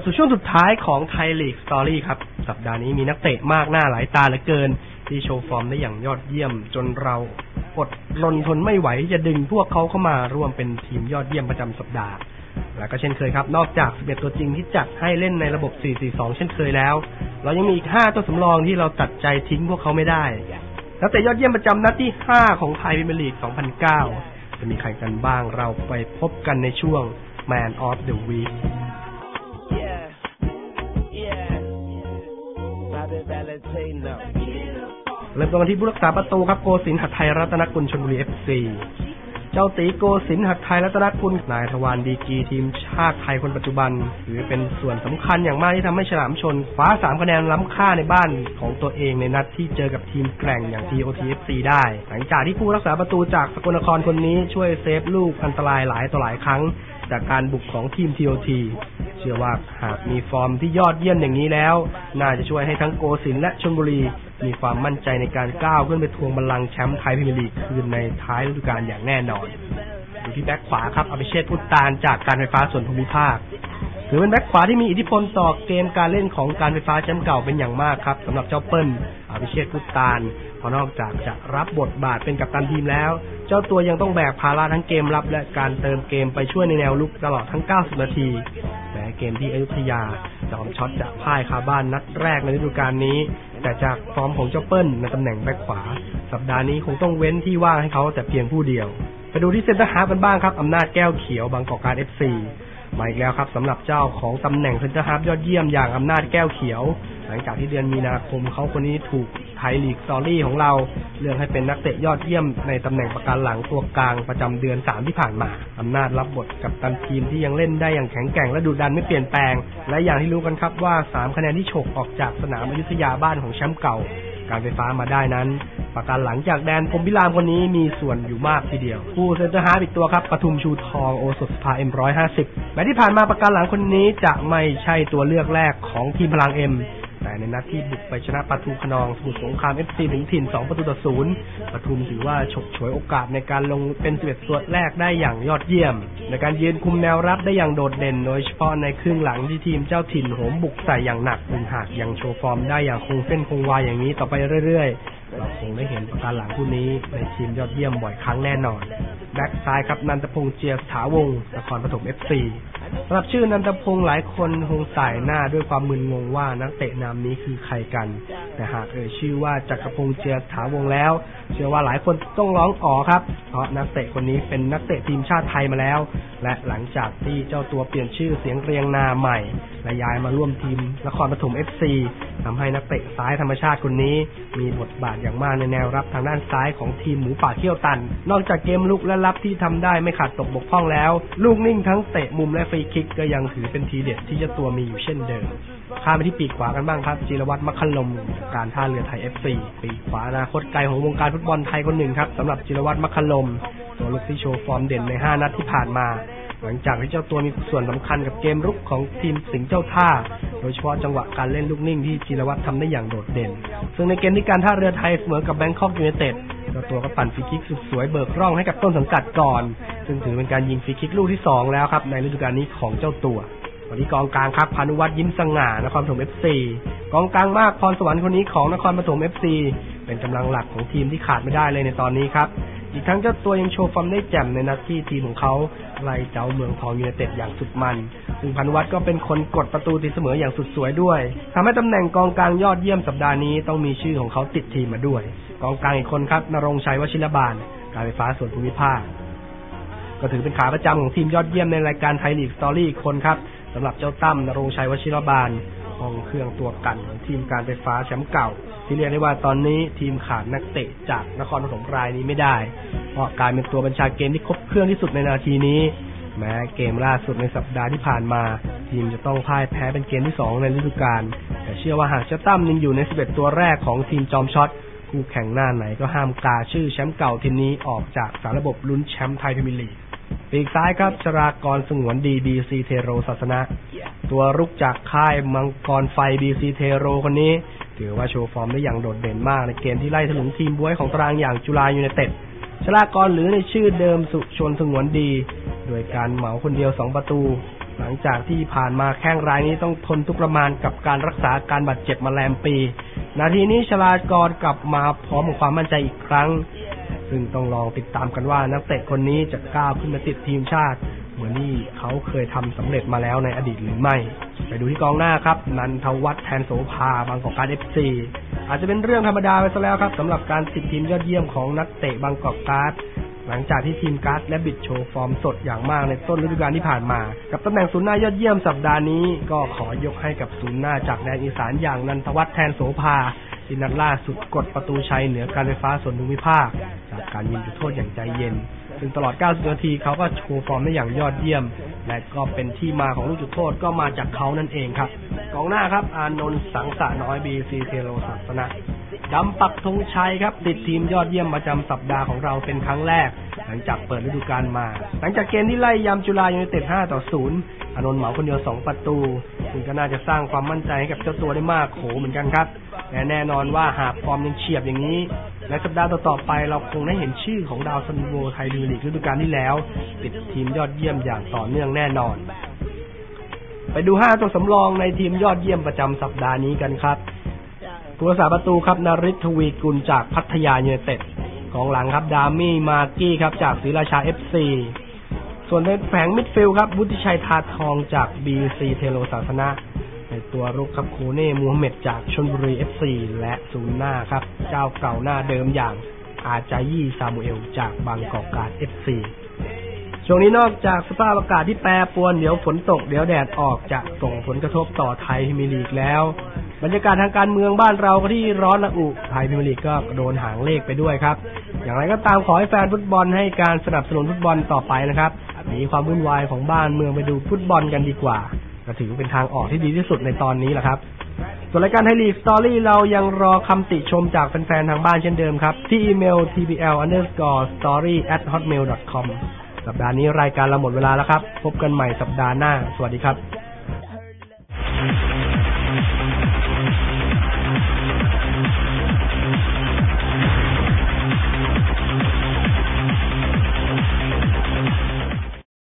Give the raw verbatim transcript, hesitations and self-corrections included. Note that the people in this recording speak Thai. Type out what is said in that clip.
สู่ช่วงสุดท้ายของไทยลีกสตอรี่ครับสัปดาห์นี้มีนักเตะมากหน้าหลายตาเหลือเกินที่โชว์ฟอร์มได้อย่างยอดเยี่ยมจนเราอดรนทนไม่ไหวที่จะดึงพวกเขาเข้ามาร่วมเป็นทีมยอดเยี่ยมประจำสัปดาห์และก็เช่นเคยครับนอกจากสิบเอ็ดตัวจริงที่จัดให้เล่นในระบบ สี่ สี่ สอง เช่นเคยแล้วเรายังมีอีกห้าตัวสำรองที่เราตัดใจทิ้งพวกเขาไม่ได้นักเตะยอดเยี่ยมประจำนัดที่ห้าของไทยพรีเมียร์ลีก สองพันเก้า จะมีใครกันบ้างเราไปพบกันในช่วง Man of the Weekเริ่มต้นกันที่ผู้รักษาประตูครับโกสินทร์หัตถ์ไทยรัตนกุลชลบุรี เอฟ ซี เจ้าตีโกสินทร์หัตถ์ไทยรัตนกุลนายทวารดีกรีทีมชาติไทยคนปัจจุบันถือเป็นส่วนสำคัญอย่างมากที่ทำให้ฉลามชนคว้าสามคะแนนล้ำค่าในบ้านของตัวเองในนัดที่เจอกับทีมแกร่งอย่าง ที โอ ที เอฟ ซี ได้หลังจากที่ผู้รักษาประตูจากสกลนครคนนี้ช่วยเซฟลูกอันตรายหลายต่อหลายครั้งจากการบุกของทีม ที โอ ที เชื่อว่าหากมีฟอร์มที่ยอดเยี่ยมอย่างนี้แล้วน่าจะช่วยให้ทั้งโกสินทร์และชลบุรีมีความมั่นใจในการก้าวขึ้นไปทวงบัลลังก์แชมป์ไทยพรีเมียร์ลีกคืนในท้ายฤดูกาลอย่างแน่นอนอยู่ที่แบ็คขวาครับอภิเชษฐ์พุทธานจากการไฟฟ้าส่วนภูมิภาคถือเป็นแบ็คขวาที่มีอิทธิพลต่อเกมการเล่นของการไฟฟ้าแชมป์เก่าเป็นอย่างมากครับสำหรับเจ้าเปิ้ลอภิเชษฐ์พุทธานเพราะนอกจากจะรับบทบาทเป็นกัปตันทีมแล้วเจ้าตัวยังต้องแบกภาระทั้งเกมรับและการเติมเกมไปช่วยในแนวลุกตลอดทั้งเก้าสิบนาทีแม้เกมที่อยุธยาจอมช็อตจะพ่ายคาบ้านนัดแรกในฤดูกาลนี้แต่จากฟอร์มของเจ้าเปิ้ลในตำแหน่งแบ็คขวาสัปดาห์นี้คงต้องเว้นที่ว่างให้เขาแต่เพียงผู้เดียวไปดูที่เซ็นเตอร์ฮาล์ฟกันบ้างครับอำนาจแก้วเขียวบางกอกการ เอฟ ซี มาอีกแล้วครับสำหรับเจ้าของตำแหน่งเซ็นเตอร์ฮาล์ฟยอดเยี่ยมอย่างอำนาจแก้วเขียวหลังจากที่เดือนมีนาคมเขาคนนี้ถูกไทยลีกสตอรี่ของเราเลือกให้เป็นนักเตะยอดเยี่ยมในตำแหน่งประกันหลังตัวกลางประจำเดือนสามที่ผ่านมาอำนาจรับบทกับตันทีมที่ยังเล่นได้อย่างแข็งแกร่งและดุดันไม่เปลี่ยนแปลงและอย่างที่รู้กันครับว่าสามคะแนนที่ฉกออกจากสนามอยุธยาบ้านของแชมป์เก่าการไฟฟ้ามาได้นั้นประกันหลังจากแดนพรหมพิรามคนนี้มีส่วนอยู่มากทีเดียวผู้เซ็นเตอร์ฮาล์ฟอีกตัวครับปทุมชูทองโอสถสภา เอ็ม หนึ่งร้อยห้าสิบ แม้ที่ผ่านมาประกันหลังคนนี้จะไม่ใช่ตัวเลือกแรกของทีมพลังเอ็มแต่ในนัดที่บุกไปชนะปทุมคณองสมุทรสงคราม เอฟ ซี ถึงถิ่นสองประตูต่อศูนย์ปทุมถือว่าฉกฉวยโอกาสในการลงเป็นสิบเอ็ดตัวแรกได้อย่างยอดเยี่ยมในการยืนคุมแนวรับได้อย่างโดดเด่นโดยเฉพาะในครึ่งหลังที่ทีมเจ้าถิ่นโหมบุกใส่อย่างหนักซึ่งหากยังโชว์ฟอร์มได้อย่างคงเส้นคงวาอย่างนี้ต่อไปเรื่อยๆเราคงได้เห็นประการหลังผู้นี้ในทีมยอดเยี่ยมบ่อยครั้งแน่นอนแบ็คซ้ายครับนันทพงษ์เจียสถาวงศ์นครปฐม เอฟ ซี สำหรับชื่อนันทพงษ์หลายคนคงสายหน้าด้วยความมึนงงว่านักเตะนามนี้คือใครกันแต่หากเอ่ยชื่อว่าจักรพงษ์เจียสถาวงศ์แล้วเชื่อว่าหลายคนต้องร้องอ๋อครับเพราะนักเตะคนนี้เป็นนักเตะทีมชาติไทยมาแล้วและหลังจากที่เจ้าตัวเปลี่ยนชื่อเสียงเรียงนามใหม่และย้ายมาร่วมทีมนครปฐม เอฟ ซี ทำให้นักเตะซ้ายธรรมชาติคนนี้มีบทบาทอย่างมากในแนวรับทางด้านซ้ายของทีมหมูป่าเขี้ยวตันนอกจากเกมลุกและรับที่ทำได้ไม่ขาดตกบกพร่องแล้วลูกนิ่งทั้งเตะมุมและฟรีคิกก็ยังถือเป็นทีเด็ดที่เจ้าตัวมีอยู่เช่นเดิมข้ามไปที่ปีกขวากันบ้างครับจิรวัฒน์ มัคคลมการท่าเรือไทย เอฟ ซี ปีกขวาอนาคตไกลของวงการฟุตบอลไทยคนหนึ่งครับสำหรับจิรวัฒน์ มัคคลมตัวลุกที่โชว์ฟอร์มเด่นในห้านัดที่ผ่านมาหลังจากที่เจ้าตัวมีส่วนสำคัญกับเกมรุกของทีมสิงห์เจ้าท่าโดยเฉพาะจังหวะการเล่นลูกนิ่งที่จิรวัฒน์ทำได้อย่างโดดเด่นซึ่งในเกมที่การท่าเรือไทยเสมอกับแบงคอกยูไนเต็ดเจ้าตัวก็ปั่นฟรีคิกสุดสวยเบิกร่องให้กับต้นสังกัดก่อนซึ่งถือเป็นการยิงฟรีคิกลูกที่สองแล้วครับในฤดูกาลนี้ของเจ้าตัววันนี้กองกลางครับพานุวัฒน์ยิ้มสง่านครปฐม เอฟ ซี กองกลางมากพรสวรรค์คนนี้ของนครปฐม เอฟ ซี เป็นกำลังหลักของทีมที่ขาดไม่ได้เลยในตอนนี้ครับอีกทั้งเจ้าตัวยังโชว์ฟอร์มได้แจ่มในนัดที่ทีมของเขาไล่เจ้าเมืองทองยูไนเต็ดอย่างสุดมันซึ่งพานุวัฒน์ก็เป็นคนกดประตูตีเสมออย่างสุดสวยด้วยทำให้ตำแหน่งกองกลางยอดเยี่ยมสัปดาห์นี้ต้องมีชื่อของเขาติดทีมมาด้วยกองกลางอีกคนครับณรงค์ชัยวชิรบาลการไฟฟ้าส่วนภูมิภาคก็ถือเป็นขาประจำของทีมยอดเยี่ยมในรายการไทยลีกสตอรี่อีกคนครับสำหรับเจ้าตั้มณรงค์ชัยวชิรบาลห้องเครื่องตัวกันของทีมการไฟฟ้าแชมป์เก่าที่เรียกได้ว่าตอนนี้ทีมขาดนักเตะจากนครปฐมรายนี้ไม่ได้เพราะการเป็นตัวบัญชาเกมที่ครบเครื่องที่สุดในนาทีนี้แม้เกมล่าสุดในสัปดาห์ที่ผ่านมาทีมจะต้องพ่ายแพ้เป็นเกมที่สองในฤดูกาลแต่เชื่อว่าหากเจ้าตั้มยังอยู่ในสิบเอ็ดตัวแรกของทีมจอมช็อตคู่แข่งหน้าไหนก็ห้ามกาชื่อแชมป์เก่าทีมนี้ออกจากสารระบบลุ้นแชมป์ไทยพรีเมียร์ลีกปีกซ้ายครับชรากรสงวนดี บี ซี เทโรศาสนะตัวรุกจากค่ายมังกรไฟ บี ซี เทโรคนนี้ถือว่าโชว์ฟอร์มได้อย่างโดดเด่นมากในเกมที่ไล่ถลุงทีมบ๊วยของตารางอย่างจุฬายูไนเต็ดชรากรหรือในชื่อเดิมสุชนสงวนดีโดยการเหมาคนเดียวสองประตูหลังจากที่ผ่านมาแข้งรายนี้ต้องทนทุกข์ประมาณกับการรักษาการบาดเจ็บมาแรมปีนาทีนี้ชลากรกลับมาพร้อมกับความมั่นใจอีกครั้งซึ่งต้องลองติดตามกันว่านักเตะคนนี้จะก้าวขึ้นมาติดทีมชาติเหมือนที่เขาเคยทำสำเร็จมาแล้วในอดีตหรือไม่ไปดูที่กองหน้าครับนันทวัฒน์แทนโสภาบางกอกการ์ด เอฟ ซี อาจจะเป็นเรื่องธรรมดาไปซะแล้วครับสำหรับการติดทีมยอดเยี่ยมของนักเตะบางกอกการ์ดหลังจากที่ทีมการ์ดและบิดโชว์ฟอร์มสดอย่างมากในต้นฤดูกาลที่ผ่านมากับตำแหน่งศูนย์หน้ายอดเยี่ยมสัปดาห์นี้ก็ขอยกให้กับศูนย์หน้าจากแดนอีสานอย่างนันทวัฒน์แทนโสภาที่นัดล่าสุดกดประตูชัยเหนือการไฟฟ้าส่วนภูมิภาคจากการยิงจุดโทษอย่างใจเย็นซึ่งตลอดเก้าสิบนาทีเขาก็โชว์ฟอร์มได้อย่างยอดเยี่ยมและก็เป็นที่มาของลูกจุดโทษก็มาจากเขานั่นเองครับกองหน้าครับอานนท์สังสะน้อย บี ซี เทโลศาสนะดำปักธงชัยครับติดทีมยอดเยี่ยมประจำสัปดาห์ของเราเป็นครั้งแรกหลังจากเปิดฤดูกาลมาหลังจากเกมที่ไล่ยำจุฬายูไนเต็ดห้าต่อศูนย์อานนท์เหมาคนเดียวสองประตูซึ่งก็น่าจะสร้างความมั่นใจให้กับเจ้าตัวได้มากโขเหมือนกันครับและแน่นอนว่าหากฟอร์มยังเฉียบอย่างนี้และสัปดาห์ต่อๆไปเราคงได้เห็นชื่อของดาวซันโวไทยพรีเมียร์ลีกฤดูกาลที่แล้วติดทีมยอดเยี่ยมอย่างต่อเนื่องแน่นอนไปดูห้าตัวสำรองในทีมยอดเยี่ยมประจำสัปดาห์นี้กันครับผู้รักษาประตูครับนฤทธิ์ ทวีกุลจากพัทยายูไนเต็ดกองหลังครับดามี่มาร์กี้ครับจากศรีราชา เอฟ ซี ส่วนในแผงมิดฟิลด์ครับวุฒิชัยทาทองจาก บี ซี เทโลศาสนะในตัวรุกครับโคเน่มูฮัมเหม็ดจากชลบุรี เอฟ ซี และศูนย์หน้าครับเจ้าเก่าหน้าเดิมอย่างอาจายี่ซามูเอลจากบางกอกการ์ด เอฟ ซี ช่วงนี้นอกจากสภาพอากาศที่แปรปรวนเดี๋ยวฝนตกเดี๋ยวแดดออกจะส่งผลกระทบต่อไทยพรีเมียร์ลีกแล้วบรรยากาศทางการเมืองบ้านเราก็ที่ร้อนระอุไทยพรีเมียร์ลีกก็โดนหางเลขไปด้วยครับอย่างไรก็ตามขอให้แฟนฟุตบอลให้การสนับสนุนฟุตบอลต่อไปนะครับหนีความวุ่นวายของบ้านเมืองไปดูฟุตบอลกันดีกว่าก็ถือเป็นทางออกที่ดีที่สุดในตอนนี้แหละครับส่วนรายการไทยลีกสตอรี่เรายังรอคำติชมจากแฟนๆทางบ้านเช่นเดิมครับที่อีเมล ที บี แอล อันเดอร์สกอร์ สตอรี่ แอท ฮอตเมล ดอท คอม สัปดาห์นี้รายการเราหมดเวลาแล้วครับพบกันใหม่สัปดาห์หน้าสวัสดีครับ